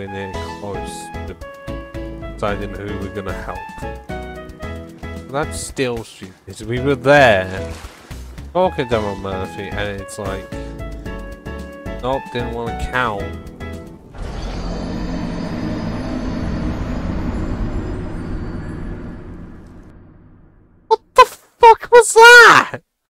anywhere near close to deciding who we're gonna help. That's still stupid. We were there talking to Murphy, and it's like, nope, didn't want to count. What the fuck was that?